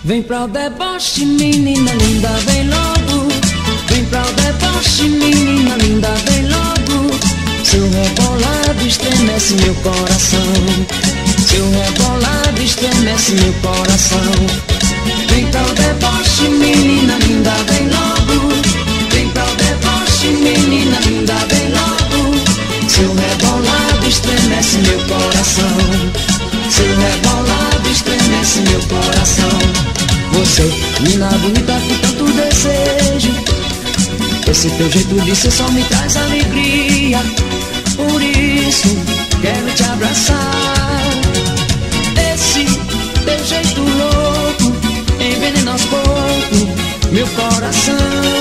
Vem pra o deboche, menina linda, vem logo. Vem pra o deboche, menina linda, vem logo. Seu rebolado estremece meu coração. Seu rebolado estremece meu coração. Vem pra o deboche, menina linda, vem logo. Vem pra o deboche, menina linda, vem logo. Seu rebolado estremece meu coração. Seu rebolado estremece meu coração. Você, menina bonita que tanto desejo. Esse teu jeito de ser só me traz alegria. Por isso quero te abraçar. Esse teu jeito louco envenena aos poucos meu coração.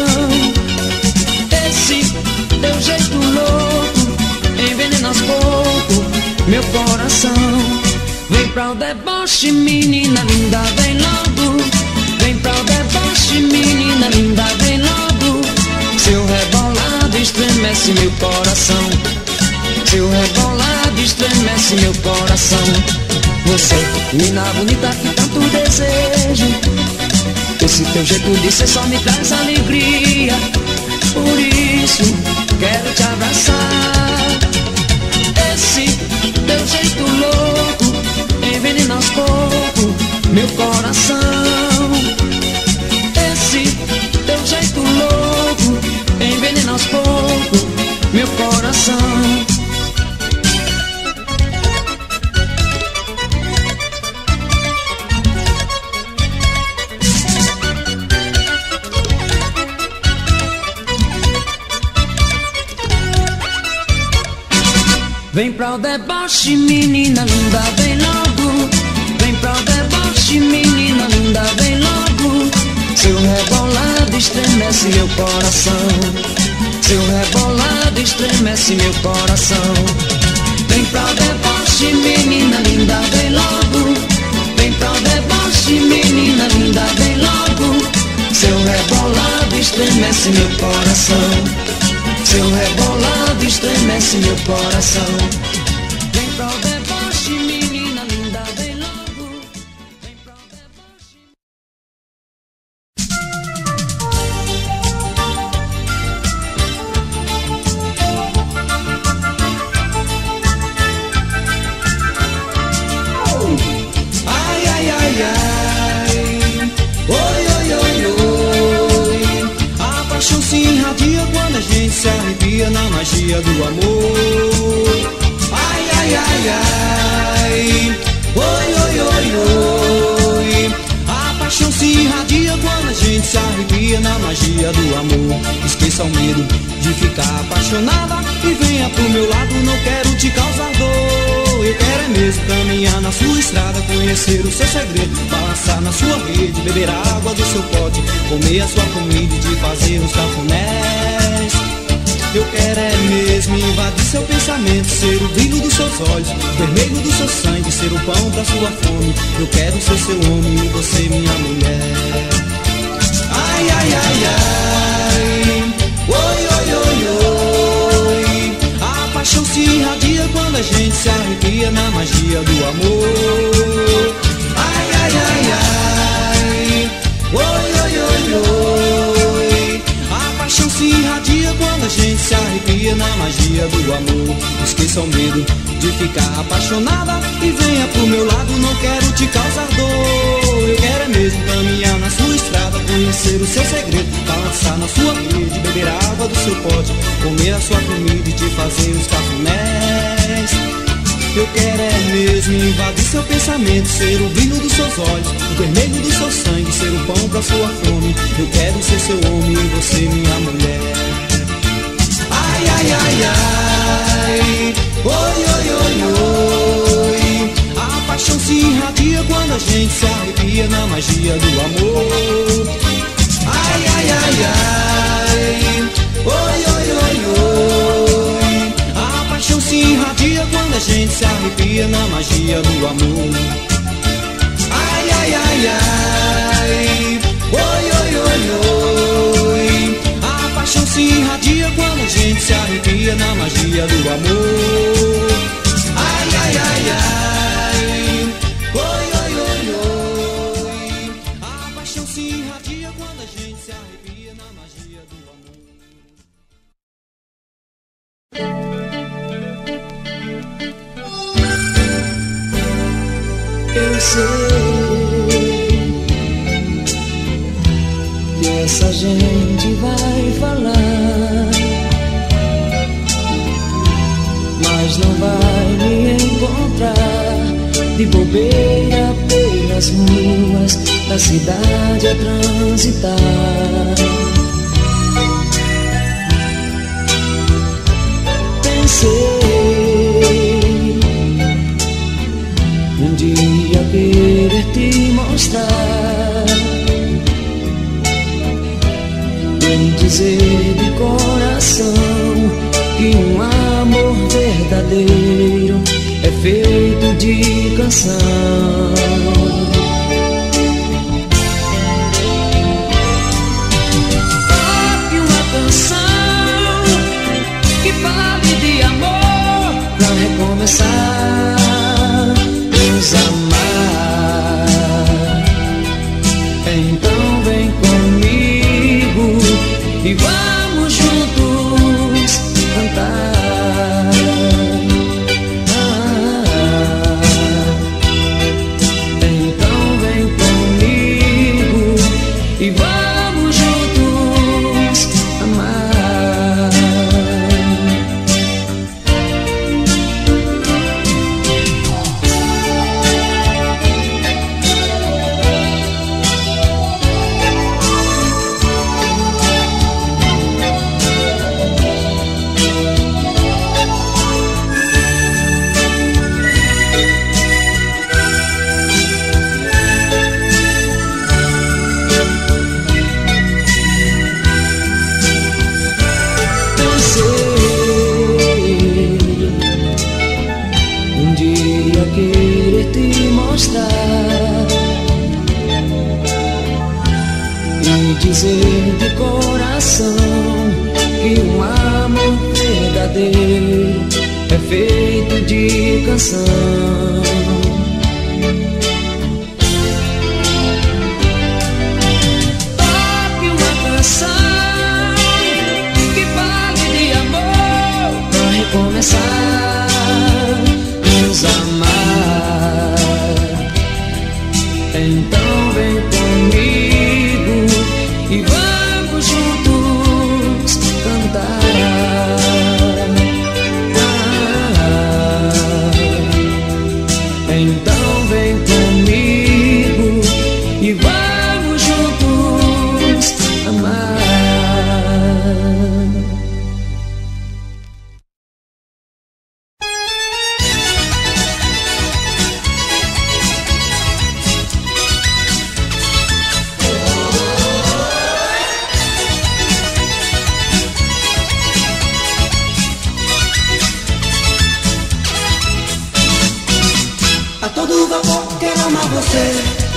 Esse teu jeito louco envenena aos poucos meu coração. Vem pra o deboche, menina linda, vem logo. Vem pra o deboche, menina linda, vem logo. Seu rebolado estremece meu coração. Seu rebolado estremece meu coração. Você, menina bonita que tanto desejo. Esse teu jeito de ser só me traz alegria. Por isso quero te abraçar. Esse teu jeito louco envenena aos poucos meu coração. Esse teu jeito louco envenena aos poucos meu coração. Vem pra o deboche, menina linda, vem logo. Vem pra o deboche, menina linda, vem logo. Seu rebolado estremece meu coração. Seu rebolado estremece meu coração. Vem pra o deboche, menina linda, vem logo. Vem pra o deboche, menina linda, vem logo. Seu rebolado estremece meu coração. Seu rebolado estremece meu coração. Vem pra o deboche, menina linda, vem logo. Vem pra o deboche. Ai, ai, ai, ai. Oi, oi, oi, oi. A paixão se irradia quando a gente se arrepia na magia do amor. Ai, ai, ai, ai. Oi, oi, oi, oi. A paixão se irradia quando a gente se arrepia na magia do amor. Esqueça o medo de ficar apaixonada e venha pro meu lado, não quero te causar dor. Eu quero é mesmo caminhar na sua estrada, conhecer o seu segredo, balançar na sua rede, beber a água do seu pote, comer a sua comida e te fazer uns cafunés. Eu quero é mesmo invadir seu pensamento, ser o brilho dos seus olhos, o vermelho do seu sangue, ser o pão pra sua fome. Eu quero ser seu homem e você minha mulher. Ai, ai, ai, ai. Oi, oi, oi, oi. A paixão se irradia quando a gente se arrepia na magia do amor. Ai, ai, ai, ai. Oi, oi, oi, oi. A paixão se irradia quando a gente se arrepia na magia do amor. Esqueça o medo de ficar apaixonada e venha pro meu lado, não quero te causar dor. Eu quero é mesmo caminhar na sua estrada, conhecer o seu segredo, balançar na sua rede, beber a água do seu pote, comer a sua comida e te fazer os cafunés. Eu quero é mesmo invadir seu pensamento, ser o brilho dos seus olhos, o vermelho do seu sangue, ser o pão pra sua fome. Eu quero ser seu homem e você minha mulher. Ai, ai, ai, ai. Oi, oi, oi, oi. A paixão se irradia quando a gente se arrepia na magia do amor. Ai, ai, ai, ai. Oi, oi, oi, oi. A paixão se irradia quando a gente se arrepia na magia do amor. Ai, ai, ai, ai. Oi, oi, oi, oi. A paixão se irradia quando a gente se arrepia na magia do amor. Ai, ai, ai, ai. Oi, oi, oi, oi. A que essa gente vai falar, mas não vai me encontrar de bobeira pelas ruas da cidade a transitar. Pensei um dia querer te mostrar, bem dizer de coração que um amor verdadeiro é feito de canção. Toque uma canção que fale de amor pra recomeçar, nos amar. Então vem comigo e vamos juntos cantar. Então vem comigo e vamos juntos amar. Um dia querer te mostrar e dizer de coração que um amor verdadeiro é feito de canção. Toque uma canção que fale de amor pra recomeçar, nos amar. Então vem comigo e vamos juntos cantar. Então vem comigo e vamos juntos amar. A todo vapor quero amar você,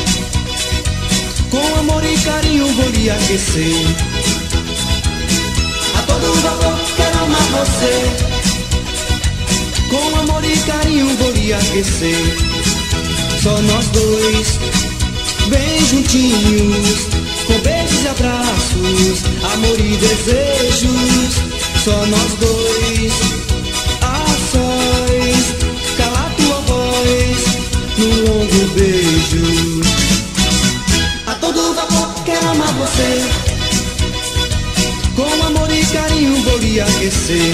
com amor e carinho vou lhe aquecer. A todo vapor quero amar você, com amor e carinho vou lhe aquecer. Só nós dois, bem juntinhos, com beijos e abraços, amor e desejos. Só nós dois, a sós, cala tua voz num longo beijo. A todo vapor quero amar você, com amor e carinho vou lhe aquecer.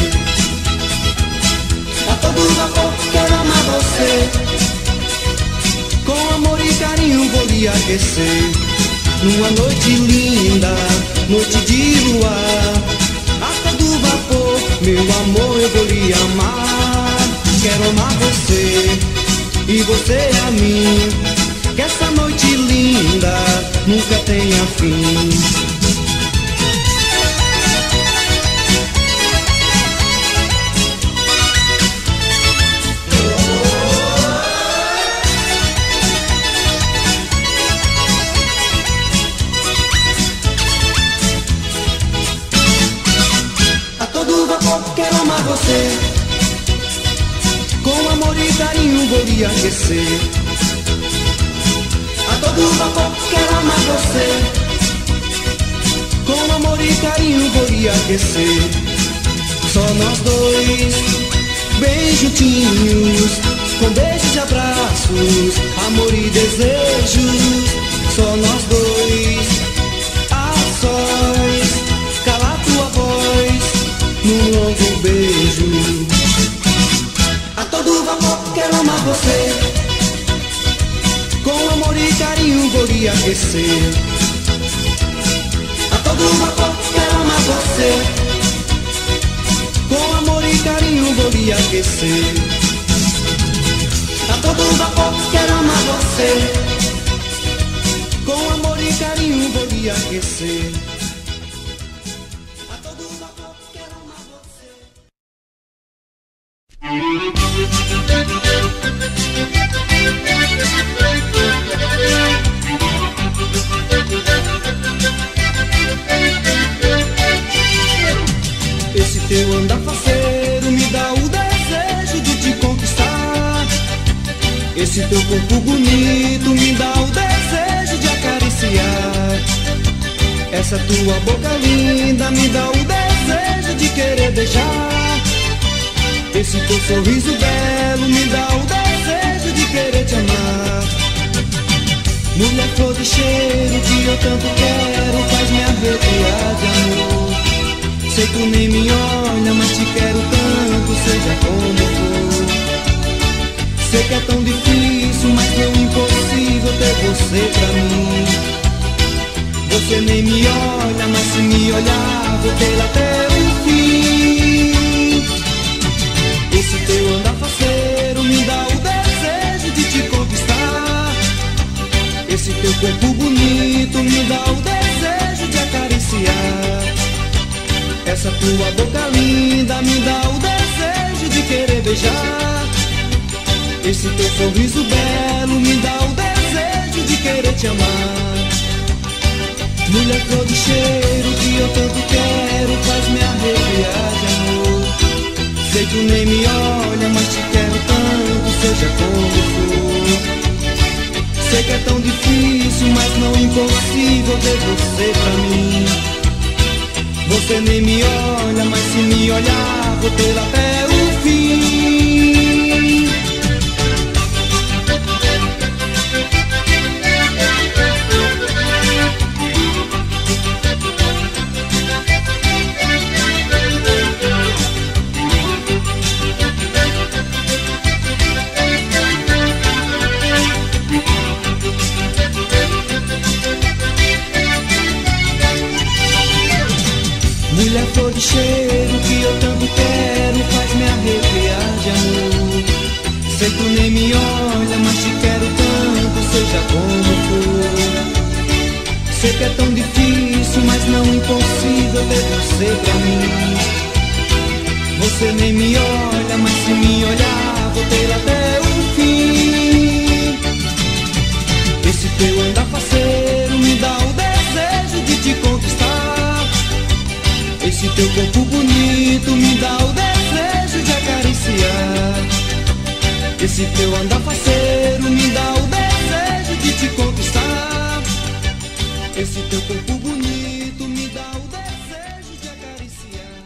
A todo vapor quero amar você, com amor e carinho vou lhe aquecer. Numa noite linda, noite de luar, a todo vapor, meu amor, eu vou lhe amar. Quero amar você e você a mim, que essa noite linda nunca tenha fim. A todo vapor quero amar você, com amor e carinho vou lhe aquecer. A todo vapor quero amar você, com amor e carinho vou lhe aquecer. Só nós dois, bem juntinhos, com beijos e abraços, amor e desejos, só nós dois, a sós, cala tua voz, num longo beijo. A todo vapor quero amar você, com amor e carinho vou lhe aquecer. A todo vapor quero amar você, com amor e carinho vou lhe aquecer. A todo vapor quero amar você, com amor e carinho vou lhe aquecer. A todo vapor quero amar você. Esse teu andar faceiro me dá o desejo de te conquistar. Esse teu corpo bonito me dá o desejo de acariciar. Essa tua boca linda me dá o desejo de querer beijar. Esse teu sorriso belo me dá o desejo de querer te amar. Mulher flor de cheiro que eu tanto quero, faz me arrepiar de amor. Sei tu nem me olha, mas te quero tanto, seja como for. Sei que é tão difícil, mas não impossível ter você pra mim. Você nem me olha, mas se me olhar, vou ter até o fim. Esse teu andar faceiro me dá o desejo de te conquistar. Esse teu corpo bonito me dá o desejo de acariciar. Essa tua boca linda me dá o desejo de querer beijar. Esse teu sorriso belo me dá o desejo de querer te amar. Mulher flor de cheiro que eu tanto quero, faz me arrepiar de amor. Sei que nem me olha, mas te quero tanto, seja como for. Sei que é tão difícil, mas não impossível ter você pra mim. Você nem me olha, mas se me olhar, vou ter até o fim. Mulher flor de cheiro que eu tanto quero, faz me arrepiar de amor. Sei que tu nem me olha, mas te quero tanto, seja como for. Sei que é tão difícil, mas não impossível ter você pra mim. Você nem me olha, mas se me olhar, vou ter até o fim. Esse teu andar faceiro me dá o desejo de te conquistar. Esse teu corpo bonito me dá o desejo de acariciar. Esse teu andar faceiro me dá o desejo de te conquistar. Esse teu corpo bonito me dá o desejo de acariciar.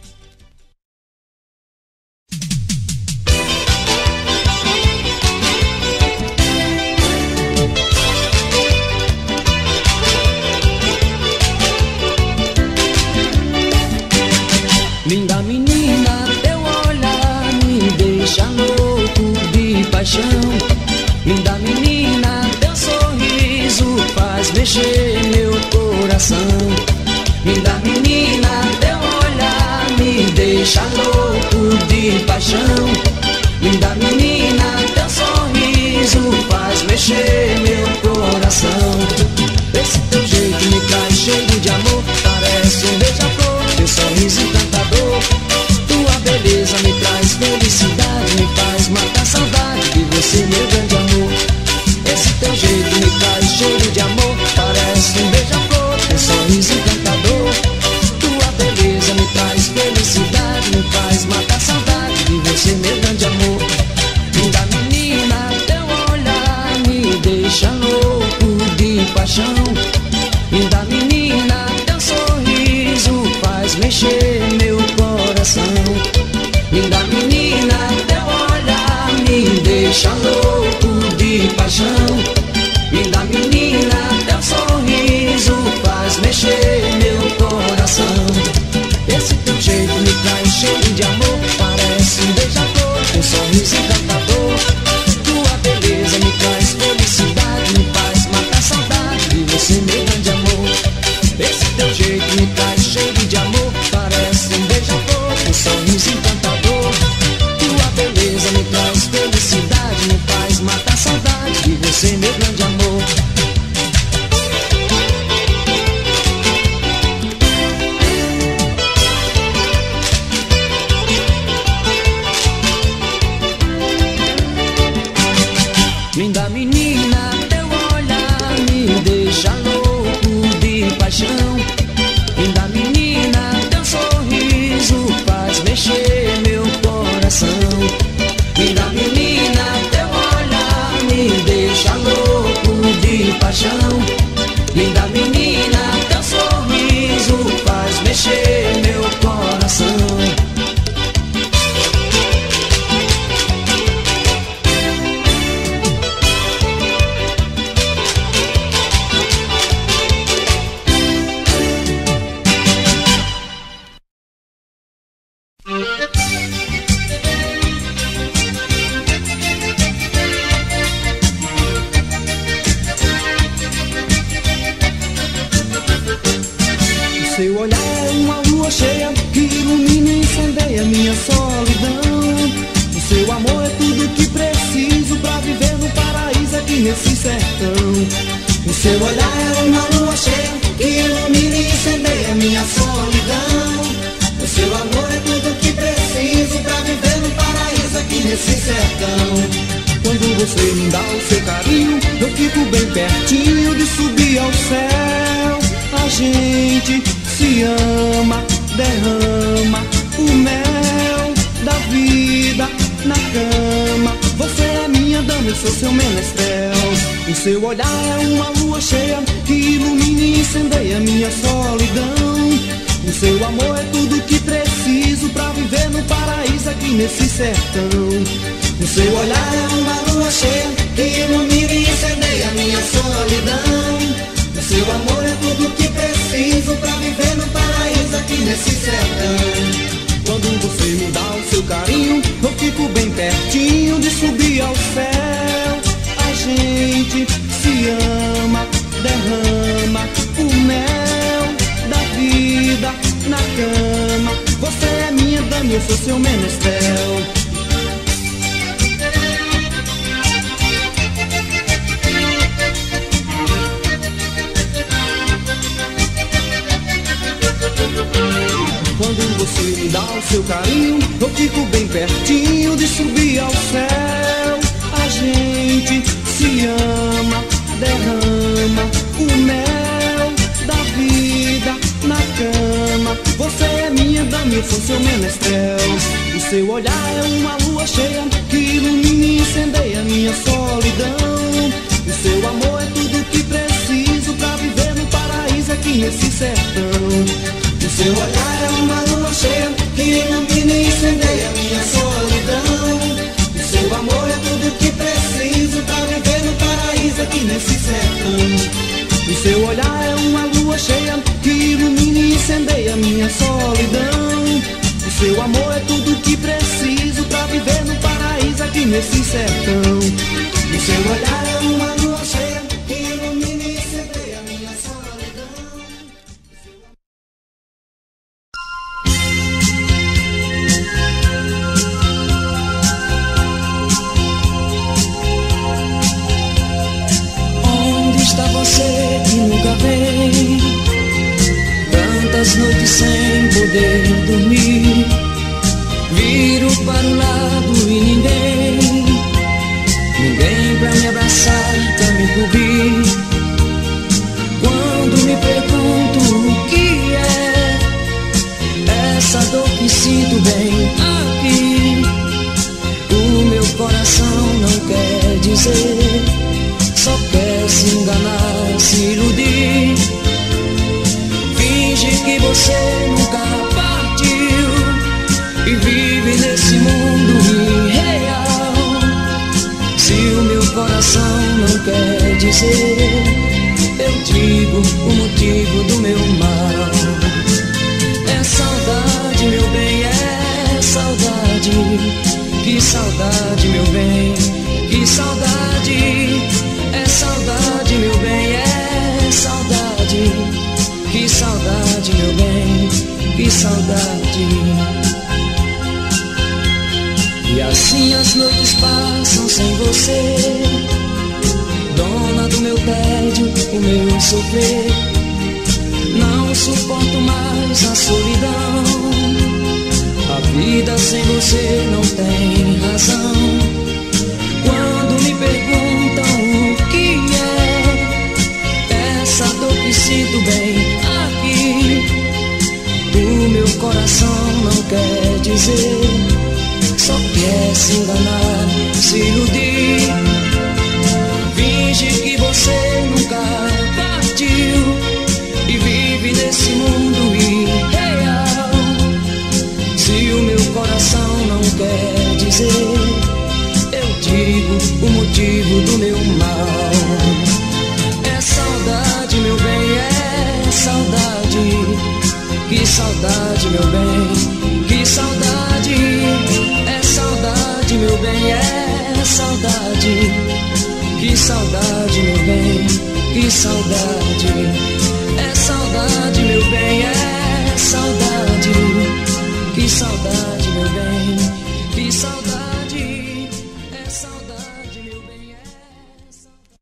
Linda menina, teu olhar me deixa louco de paixão. Linda menina, teu sorriso faz mexer meu coração. Linda menina, teu olhar me deixa louco de paixão. Linda menina, teu sorriso faz mexer meu coração. Esse teu jeito me traz cheio de amor, parece um beija-flor, teu sorriso encantador. Tua beleza me traz felicidade, me faz matar saudade de você, meu grande amor. Esse teu jeito me traz cheio de amor, parece um beija-flor, teu sorriso encantador. Tua beleza me traz felicidade, me faz matar saudade de você, meu grande amor. Linda menina, teu olhar me deixa louco de paixão. Linda menina, teu sorriso faz mexer meu coração. Linda menina, teu olhar me deixa deixa louco de paixão. Linda menina, teu sorriso faz mexer meu coração. Esse teu jeito me traz cheio de amor, parece um beija-flor, um sorriso encantador. Tua beleza me traz felicidade, me faz matar saudade de você, meu grande amor. Esse teu jeito me traz cheio de amor, parece um beija-flor, um sorriso encantador. Tua beleza me traz felicidade, me faz matar saudade de você, meu grande amor. Linda menina, teu olhar me deixa louco de paixão. Linda menina, teu sorriso faz mexer meu coração. Linda menina, teu olhar me deixa louco de paixão. Linda menina, teu sorriso faz mexer meu coração. Seu olhar é uma lua cheia que ilumina e incendeia minha solidão. O seu amor é tudo que preciso pra viver no paraíso aqui nesse sertão. O seu olhar é uma lua cheia que ilumina e incendeia minha solidão. O seu amor é tudo que preciso pra viver no paraíso aqui nesse sertão. Quando você me dá o seu carinho, eu fico bem pertinho de subir ao céu. A gente se ama, derrama o mel da vida na cama. Você é minha dama, eu sou seu menestrel. O seu olhar é uma lua cheia que ilumina e incendeia minha solidão. O seu amor é tudo que preciso pra viver no paraíso aqui nesse sertão. O seu olhar é uma lua cheia que ilumina e incendeia minha solidão. O seu amor é tudo que preciso pra viver no paraíso aqui nesse sertão. Quando você me dá o seu carinho, eu fico bem pertinho de subir ao céu. A gente se ama, derrama o mel da vida na cama. Você é minha dama, eu sou seu menestrel. Quando você me dá o seu carinho, eu fico bem pertinho de subir ao céu. A gente se ama, derrama o mel da vida na cama. Você é minha dama, eu sou seu menestrel. O seu olhar é uma lua cheia que ilumina e incendeia minha solidão. O seu amor é tudo que preciso pra viver no paraíso aqui nesse sertão. O seu olhar é uma lua cheia que ilumina e incendeia minha solidão. O seu amor é tudo que preciso pra viver no paraíso aqui nesse sertão. O seu olhar é uma lua cheia que ilumina e incendeia minha solidão. O seu amor é tudo que preciso pra viver no paraíso aqui nesse sertão. O seu olhar é uma lua cheia que ilumina e incendeia minha solidão. Onde está você que nunca vem? Tantas noites sem poder dormir. Viro para um lado e ninguém pra me abraçar, pra me cobrir. Quando me pergunto o que é essa dor que sinto bem aqui, o meu coração não quer dizer, só quer se enganar, se iludir. Finge que você nunca partiu e vive nesse mundo irreal. saudade, meu bem, que saudade. É saudade, meu bem, é saudade. Que saudade, meu bem, que saudade. E assim as noites passam sem você, dona do meu tédio, o meu sofrer. Não suporto mais a solidão. A vida sem você não tem razão. Quando me perguntam o que é essa dor que sinto bem aqui, o meu coração não quer dizer, só quer se enganar, se iludir. Finge que você nunca partiu e vive nesse mundo irreal. Se o meu coração não quer dizer, eu digo o motivo do meu mal. É saudade, meu bem, é saudade. Que saudade, meu bem, que saudade. É saudade, meu bem, é saudade. Que saudade, meu bem, que saudade. É saudade, meu bem, é saudade. Que saudade, meu bem, que saudade. É saudade, meu bem, é saudade.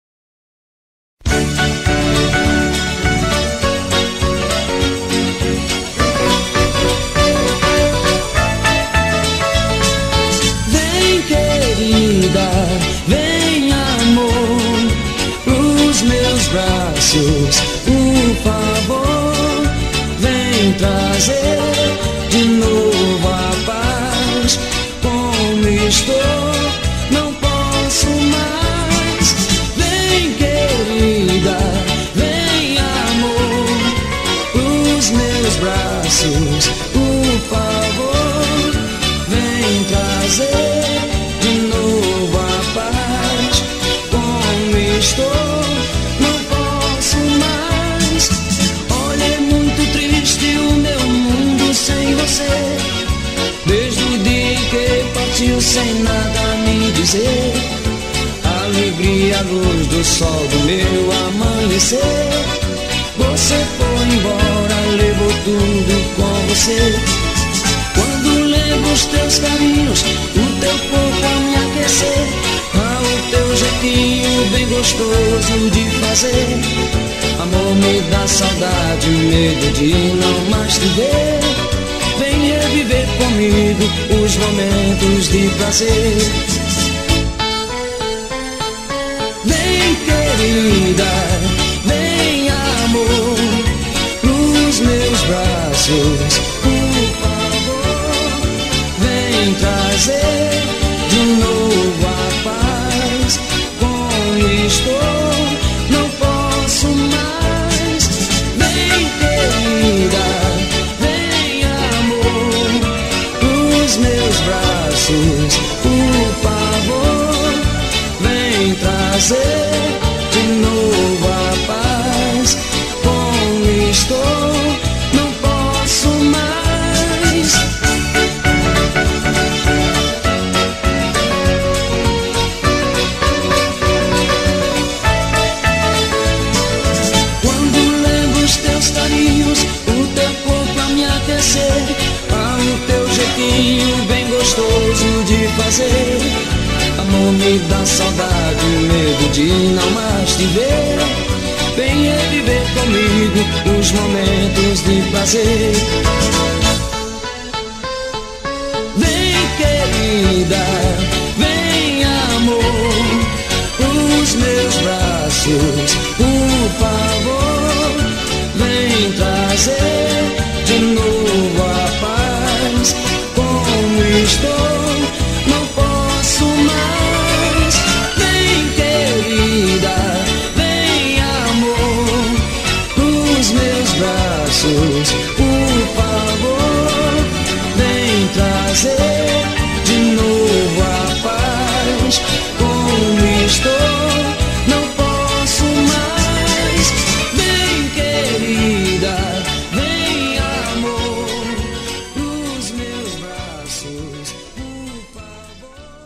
Vem, querida, vem, amor, pros meus braços, por favor. Vem trazer de novo a paz. Como estou, não posso mais. Vem, querida, vem, amor, pros meus braços, por favor. Vem trazer de novo a paz. Como estou, não posso mais. Olha, é muito triste o meu mundo sem você. Desde o dia em que partiu sem nada me dizer. A alegria, a luz do sol do meu amanhecer. Você foi embora, levou tudo com você. Quando lembro os teus carinhos, o teu corpo a me aquecer, o teu jeitinho bem gostoso de fazer. Amor, me dá saudade, medo de não mais te ver. Vem reviver comigo os momentos de prazer. Vem, querida, vem, amor, pros meus braços, por favor. Vem trazer de novo a paz. Como estou, não posso mais. Vem, querida, vem, amor, pros meus braços, por favor. Vem trazer de novo a paz. Como estou, não posso mais. Quando lembro os teus carinhos, o teu corpo a me aquecer, o teu jeitinho bem gostoso de fazer. Amor, me dá saudade, medo de não mais te ver. Vem reviver comigo os momentos de prazer. Vem, querida, vem, amor, os meus braços, por favor. Vem trazer de novo a paz. Como estou, não posso mais. Vem, querida, vem, amor, pros meus braços, por favor. Vem trazer de novo a paz. Como estou, não posso mais. Vem, querida, vem, amor, pros meus braços, por favor.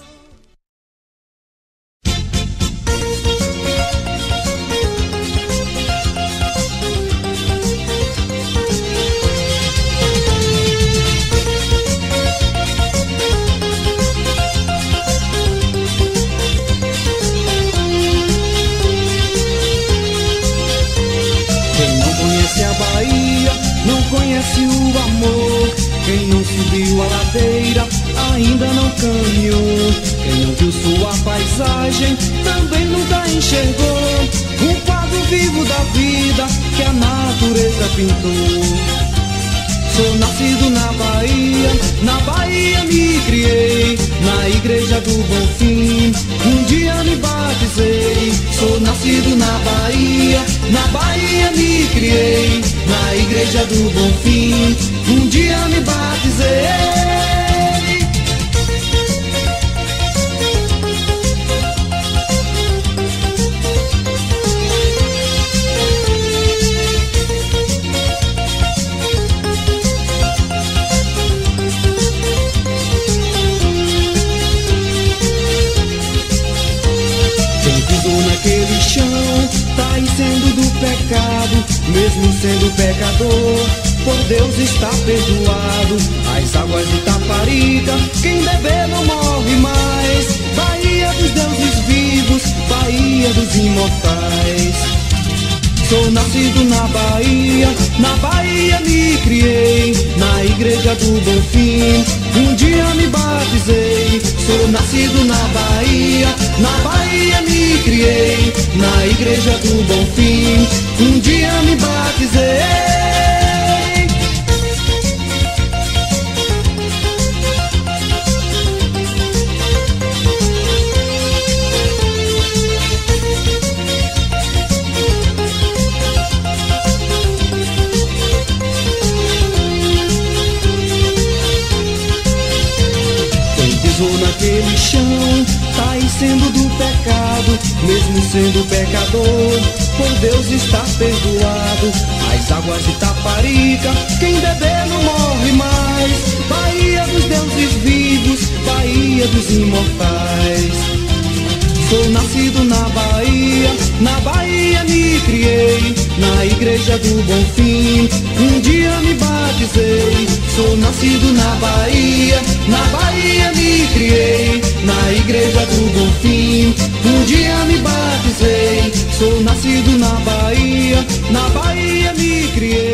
conhece a Bahia não conhece o amor. Quem não subiu a ladeira ainda não caminhou. Quem não viu sua paisagem também nunca enxergou um quadro vivo da vida que a natureza pintou. Sou nascido na Bahia me criei, na igreja do Bonfim, um dia me batizei. Sou nascido na Bahia me criei, na igreja do Bonfim, um dia me batizei. Naquele chão, tá sendo do pecado, mesmo sendo pecador, por Deus está perdoado. As águas de Taparica, quem beber não morre mais. Bahia dos deuses vivos, Bahia dos imortais. Sou nascido na Bahia me criei, na igreja do Bonfim, um dia me batizei. Sou nascido na Bahia me criei, na igreja do Bonfim, um dia me batizei. Naquele chão, tá sendo do pecado, mesmo sendo pecador, por Deus está perdoado. As águas de Taparica, quem beber não morre mais. Bahia dos deuses vivos, Bahia dos imortais. Sou nascido na Bahia me criei, na igreja do Bonfim, um dia me batizei. Sou nascido na Bahia me criei, na igreja do Bonfim, um dia me batizei. Sou nascido na Bahia me criei.